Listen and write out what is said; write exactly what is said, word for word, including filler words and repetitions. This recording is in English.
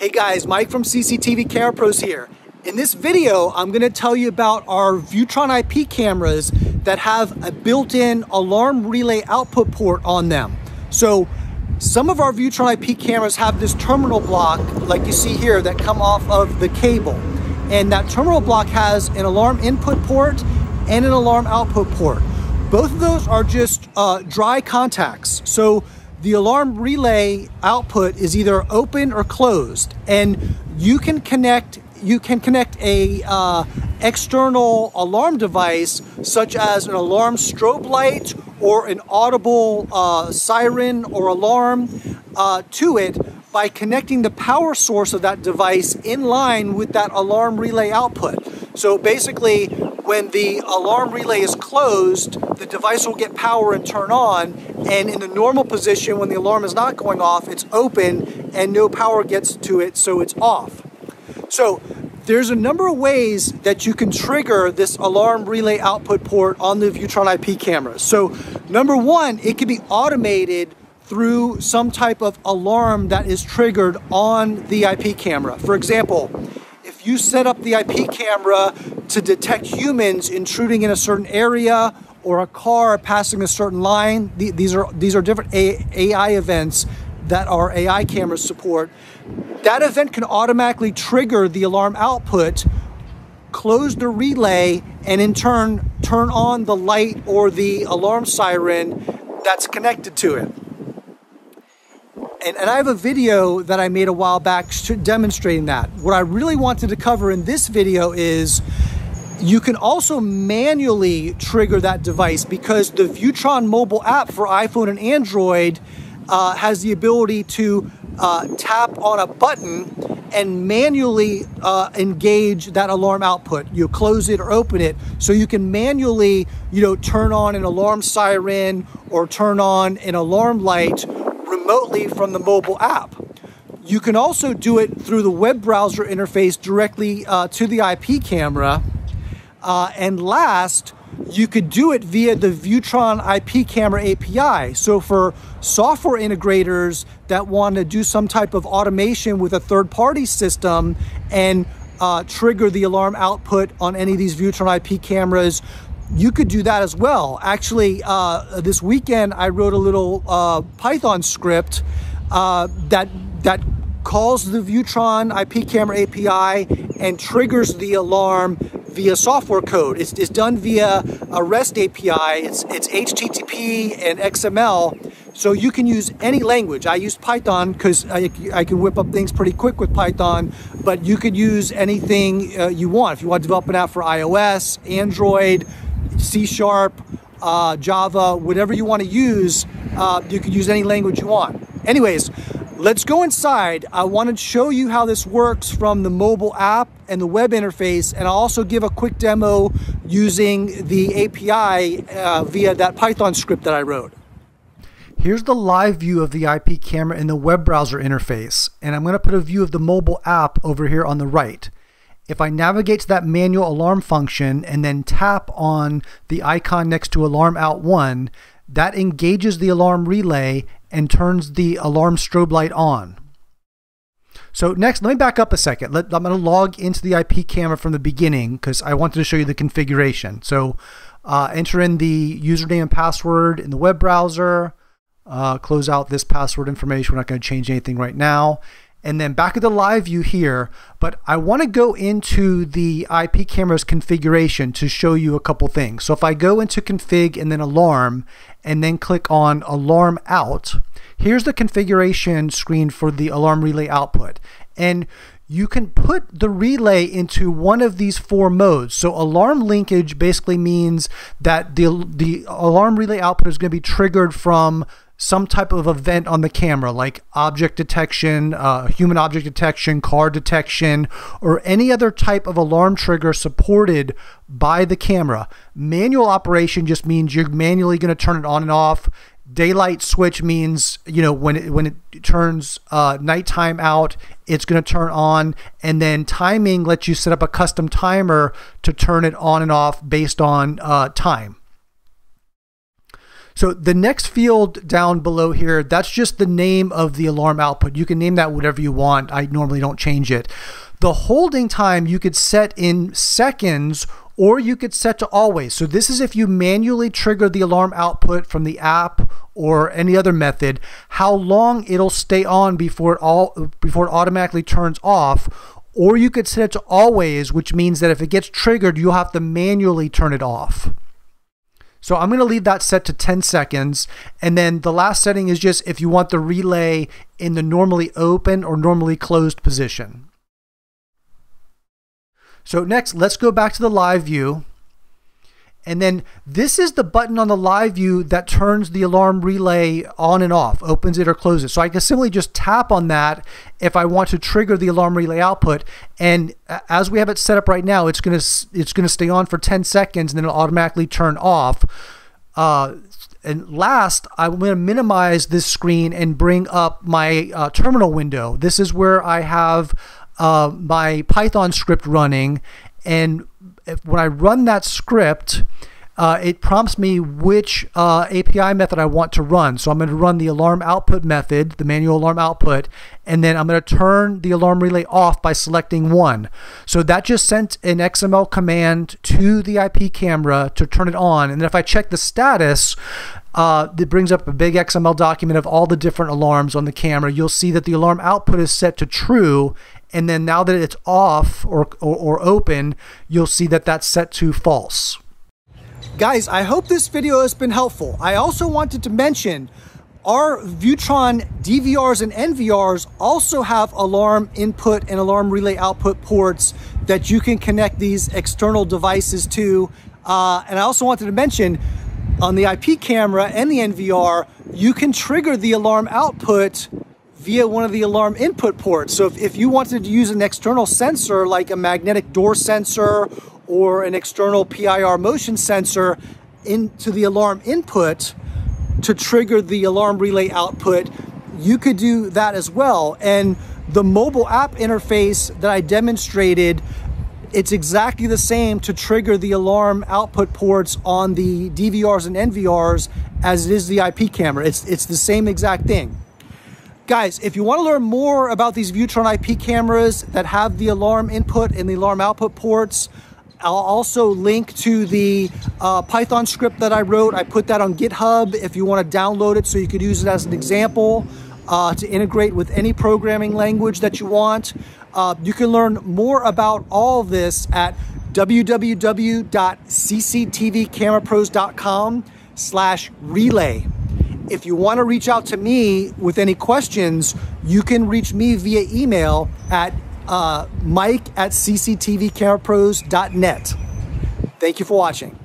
Hey guys, Mike from C C T V Camera Pros here. In this video, I'm going to tell you about our Viewtron I P cameras that have a built-in alarm relay output port on them. So some of our Viewtron I P cameras have this terminal block, like you see here, that come off of the cable. And that terminal block has an alarm input port and an alarm output port. Both of those are just uh, dry contacts. So the alarm relay output is either open or closed, and you can connect you can connect a uh, external alarm device such as an alarm strobe light or an audible uh, siren or alarm uh, to it by connecting the power source of that device in line with that alarm relay output. So basically, when the alarm relay is closed, the device will get power and turn on, and in the normal position when the alarm is not going off, it's open and no power gets to it, so it's off. So there's a number of ways that you can trigger this alarm relay output port on the Viewtron I P cameras. So number one, it can be automated through some type of alarm that is triggered on the I P camera. For example, if you set up the I P camera to detect humans intruding in a certain area or a car passing a certain line, these are these are different A I events that our A I cameras support. That event can automatically trigger the alarm output, close the relay, and in turn turn on the light or the alarm siren that's connected to it. And, and I have a video that I made a while back demonstrating that. What I really wanted to cover in this video is you can also manually trigger that device, because the Viewtron mobile app for iPhone and Android uh, has the ability to uh, tap on a button and manually uh, engage that alarm output. You close it or open it, so you can manually, you know, turn on an alarm siren or turn on an alarm light remotely from the mobile app. You can also do it through the web browser interface directly uh, to the I P camera. Uh, and last, you could do it via the Viewtron I P camera A P I. So for software integrators that want to do some type of automation with a third-party system and uh, trigger the alarm output on any of these Viewtron I P cameras, you could do that as well. Actually, uh, this weekend I wrote a little uh, Python script uh, that that calls the Viewtron I P camera A P I and triggers the alarm via software code. It's, it's done via a REST A P I. It's, it's H T T P and X M L, so you can use any language. I used Python because I, I can whip up things pretty quick with Python, but you could use anything uh, you want. If you want to develop an app for iOS, Android, C Sharp, uh, Java, whatever you want to use, uh, you could use any language you want. Anyways, let's go inside. I want to show you how this works from the mobile app and the web interface, and I'll also give a quick demo using the A P I uh, via that Python script that I wrote. Here's the live view of the I P camera in the web browser interface, and I'm going to put a view of the mobile app over here on the right. If I navigate to that manual alarm function and then tap on the icon next to alarm out one, that engages the alarm relay and turns the alarm strobe light on. So next, let me back up a second. Let, I'm going to log into the I P camera from the beginning because I wanted to show you the configuration. So uh, enter in the username and password in the web browser, uh, close out this password information. We're not going to change anything right now. And then back at the live view here, but I want to go into the I P camera's configuration to show you a couple things. So if I go into config and then alarm and then click on alarm out, here's the configuration screen for the alarm relay output. And you can put the relay into one of these four modes. So alarm linkage basically means that the, the alarm relay output is going to be triggered from some type of event on the camera, like object detection, uh, human object detection, car detection, or any other type of alarm trigger supported by the camera. Manual operation just means you're manually going to turn it on and off. Daylight switch means, you know, when it, when it turns uh, nighttime out, it's going to turn on. And then timing lets you set up a custom timer to turn it on and off based on uh, time. So the next field down below here, that's just the name of the alarm output. You can name that whatever you want. I normally don't change it. The holding time you could set in seconds, or you could set to always. So this is if you manually trigger the alarm output from the app or any other method, how long it'll stay on before it all before it automatically turns off. Or you could set it to always, which means that if it gets triggered, you'll have to manually turn it off. So I'm going to leave that set to ten seconds. And then the last setting is just if you want the relay in the normally open or normally closed position. So next, let's go back to the live view. And then this is the button on the live view that turns the alarm relay on and off, opens it or closes it. So I can simply just tap on that if I want to trigger the alarm relay output. And as we have it set up right now, it's going to it's going to stay on for ten seconds and then it'll automatically turn off. Uh, and last, I'm going to minimize this screen and bring up my uh, terminal window. This is where I have uh, my Python script running, and if, when I run that script, uh, it prompts me which uh, A P I method I want to run. So I'm going to run the alarm output method, the manual alarm output, and then I'm going to turn the alarm relay off by selecting one. So that just sent an X M L command to the I P camera to turn it on. And then if I check the status, uh, it brings up a big X M L document of all the different alarms on the camera. You'll see that the alarm output is set to true. And then now that it's off or, or, or open, you'll see that that's set to false. Guys, I hope this video has been helpful. I also wanted to mention our Viewtron D V Rs and N V Rs also have alarm input and alarm relay output ports that you can connect these external devices to. Uh, and I also wanted to mention on the I P camera and the N V R, you can trigger the alarm output via one of the alarm input ports. So if, if you wanted to use an external sensor like a magnetic door sensor or an external P I R motion sensor into the alarm input to trigger the alarm relay output, you could do that as well. And the mobile app interface that I demonstrated, it's exactly the same to trigger the alarm output ports on the D V Rs and N V Rs as it is the I P camera. It's, it's the same exact thing. Guys, if you want to learn more about these Viewtron I P cameras that have the alarm input and the alarm output ports, I'll also link to the uh, Python script that I wrote. I put that on GitHub if you want to download it so you could use it as an example uh, to integrate with any programming language that you want. Uh, you can learn more about all of this at w w w dot c c t v camera pros dot com slash relay. If you want to reach out to me with any questions, you can reach me via email at uh, mike at c c t v camera pros dot net. Thank you for watching.